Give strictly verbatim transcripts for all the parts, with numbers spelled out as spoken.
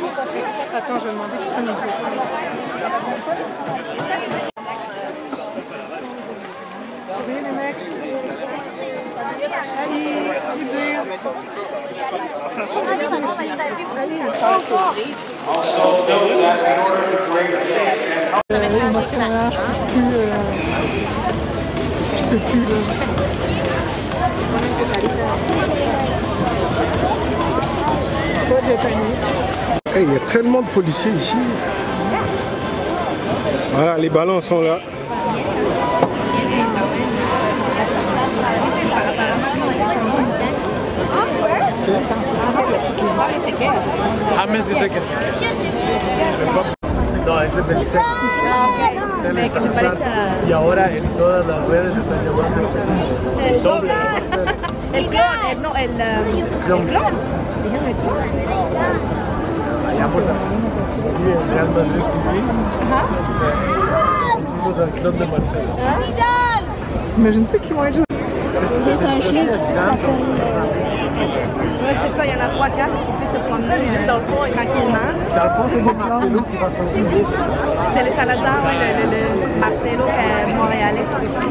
Attends, je vais demander qui prenne une photo. Salut les mecs. Allez, ça veut dire. Euh, émotionnellement, je peux plus. Euh, je peux plus là. Hey, il y a tellement de policiers ici. Voilà, les ballons sont là. Ah, mais dice que sí. No, ese es del C. Y ahora en todas las redes están llevando el doble. El clon, no, el clon. Allá pues aquí en Realmadrid T V. Fuimos al clon de Madrid. T'imagines-tu qu'ils vont être juste? C'est un chien qui s'appelle... Ouais, c'est ça, il y en a trois quatre qui peuvent se promener dans le fond tranquillement. Dans le fond, c'est le Marcelo qui va sortir. C'est le Salazar, ouais, le, le, le Marcelo montréalais.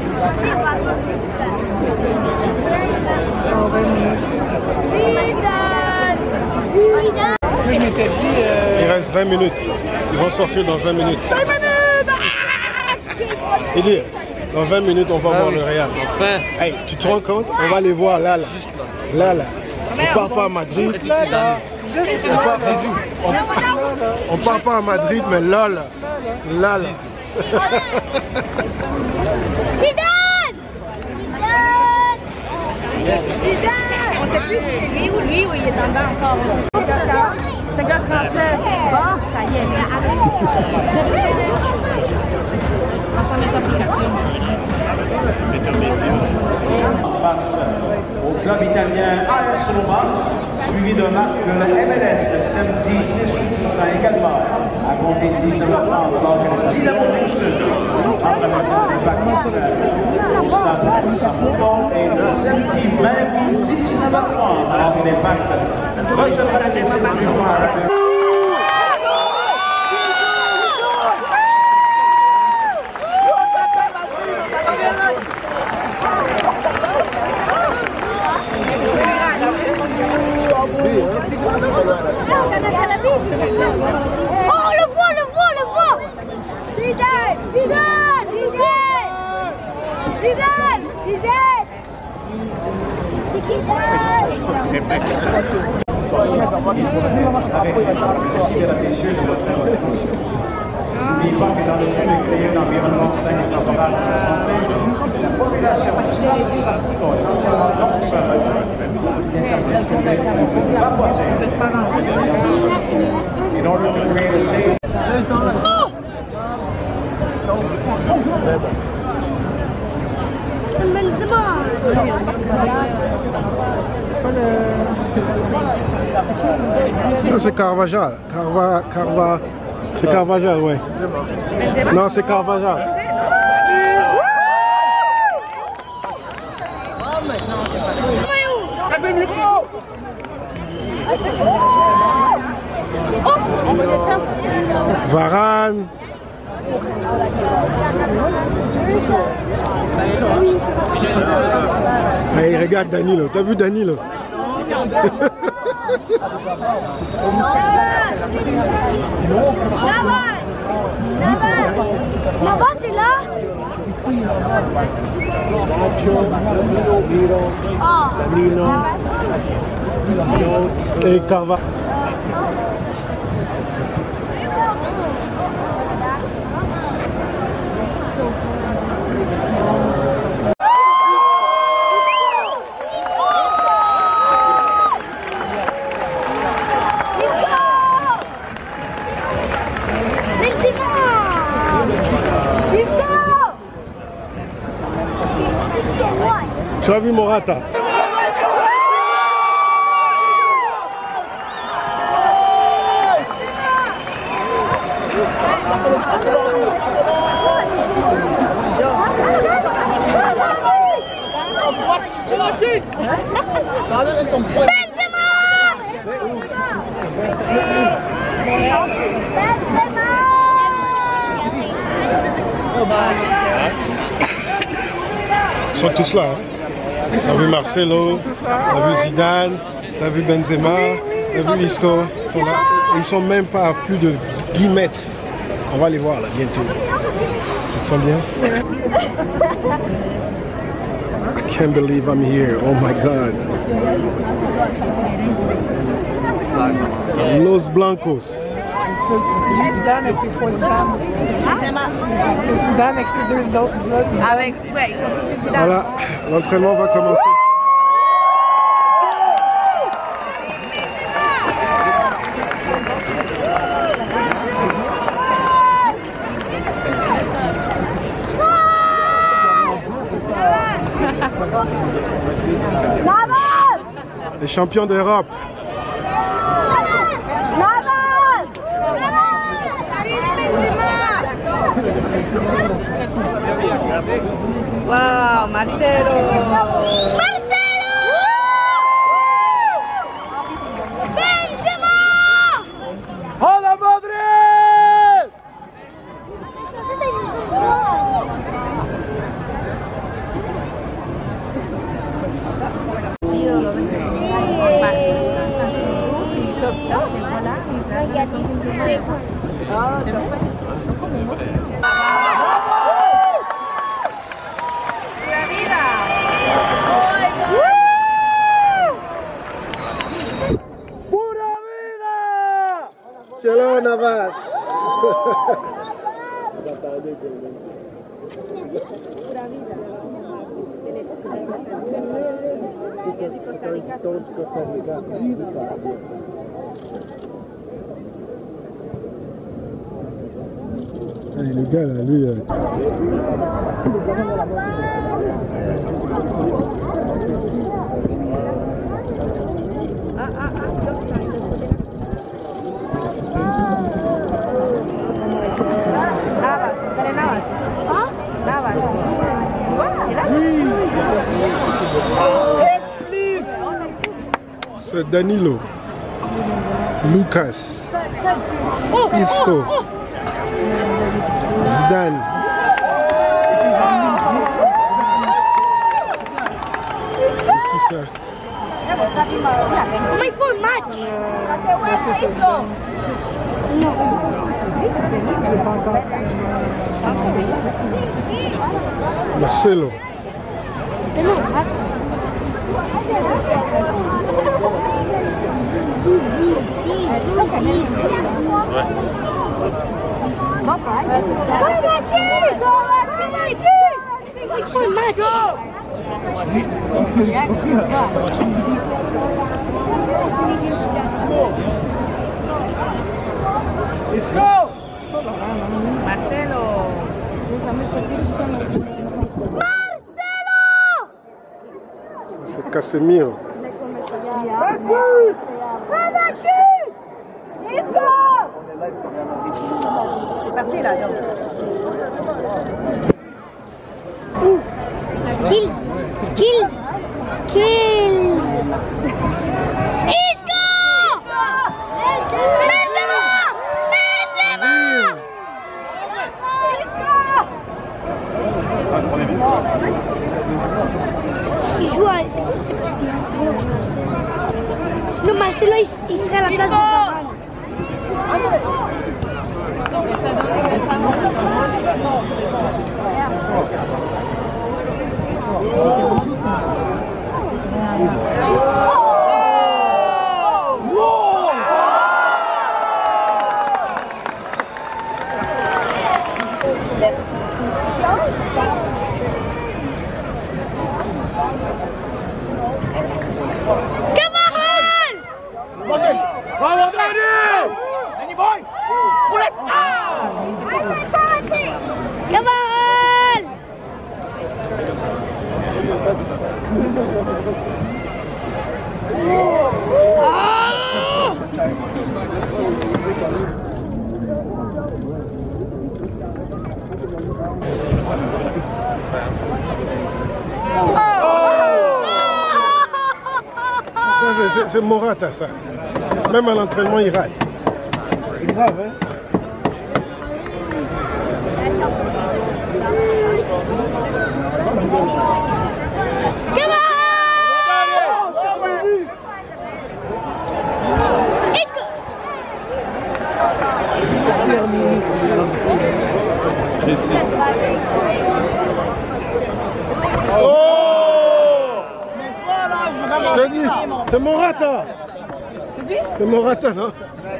Je m'étais dit... Euh... Il reste vingt minutes. Ils vont sortir dans vingt minutes. vingt minutes! Et dire, dans vingt minutes, on va ah voir oui. le Real. Enfin! Hey, tu te rends compte? On va les voir là, là. Là, là. On part pas à Madrid. Là, là. On part, on, on part pas à Madrid, mais là, là. Là, là. Zidane! Zidane! On sait plus si c'est lui ou lui ou il est en dedans encore. Ce gars trente-neuf. Bon, ça y est. C'est vrai? On s'en met d'application. Face au club italien A S Roma, suivi d'un match de la M L S le samedi six août prochain également, à compter de dix-neuf heures trente, alors que le Dynamo Houston entre les Impact au stade Saputo, et le samedi vingt août dix-neuf heures trente, alors que l'Impact recevra les décisions du soir. Oh, le voit, le voit, le voit! Zidane! Zidane! Zidane! Zidane! C'est qui ça? Avec merci de la messieurs de votre attention. N'oubliez pas que dans le but de créer un environnement sain et favorable à la santé, la population du stade de Saputo est entièrement non seule. In order to create a safe... Ça c'est Carvajal. Carva, Carva, c'est Carvajal, ouais. Non, c'est Carvajal. Varane. Hey, regarde Danilo. T'as vu Danilo? Là-bas! Là-bas! Là-bas, c'est là? Oh! Et Carva. Tu as vu Morata? Ils sont tous là. Hein? T'as vu Marcelo, t'as vu Zidane, t'as vu Benzema, t'as vu Isco. Ils sont là. Et ils sont même pas à plus de dix mètres. On va les voir là bientôt. Tu te sens bien? I can't believe I'm here. Oh my God. Los Blancos. C'est lui Zidane avec ses trois Zidane. C'est Zidane avec ses deux autres Zidane. Avec, ouais, ils sont tous les Zidane. Voilà, l'entraînement va commencer. Les champions d'Europe. Wow, Marcelo. Marcelo! Benzema! HALAMADRID! Hello, Navas. Hey, le gars là, lui. Euh... C'est Danilo, Lucas, Isco, Zidane. C'est qui ça? Comment il faut le match? Marcelo. Il faut le match. Let's go! Marcelo. C'est Casemiro. C'est parti là. Skills, skills, skills. Isco! Benzema! Benzema! Parce qu'il joue à... C'est quoi, c'est parce qu'il joue trop, Marcelo. Sinon Marcelo, il, il serait à la place de Varane. C'est Morata ça. Même à l'entraînement il rate. C'est grave hein. dit. C'est Morata. C'est Morata, non?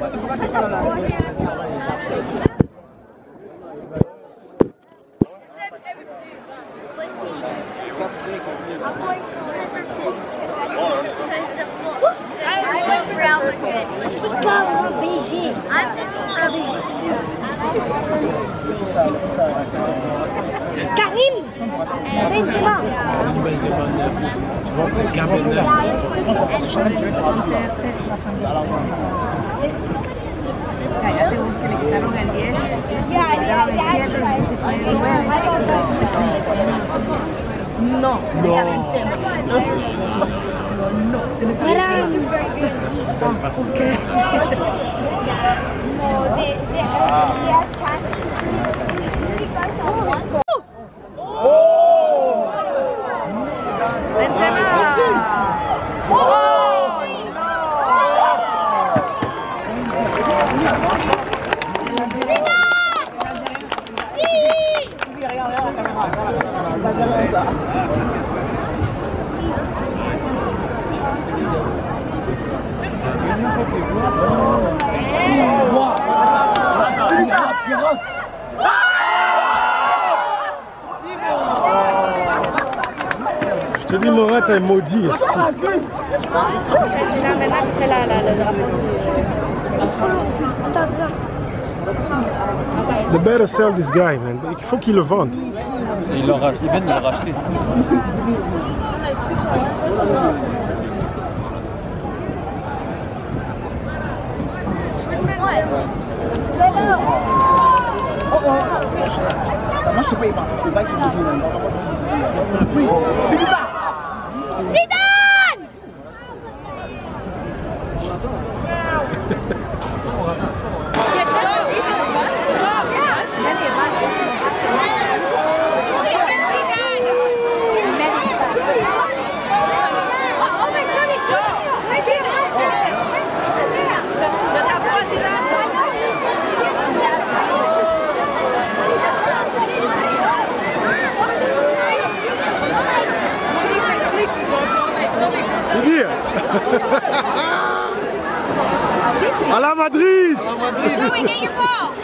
B G. Karim Benzema. C'est Canon. No, sería Benzema. Je te dis, Morata est maudit. Maintenant, il fait la, la, le drapeau. They better sell this guy, man. Il faut qu'il le vende. Ils viennent de le racheter. Moi je sais pas, il part. C'est pas que c'est Zidane! À la Madrid! Go and get your ball.